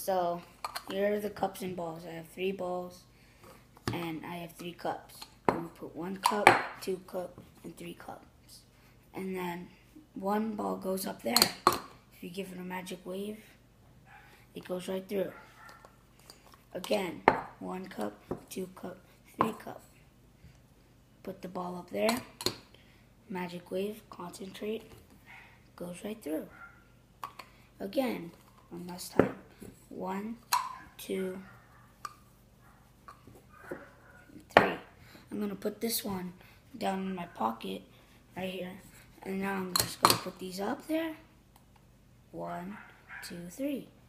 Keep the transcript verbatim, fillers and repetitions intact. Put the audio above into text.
So here are the cups and balls. I have three balls and I have three cups. I'm going to put one cup, two cups, and three cups. And then one ball goes up there. If you give it a magic wave, it goes right through. Again, one cup, two cup, three cup. Put the ball up there. Magic wave, concentrate, goes right through. Again, one last time. One, two, three. I'm going to put this one down in my pocket right here. And now I'm just going to put these up there. One, two, three.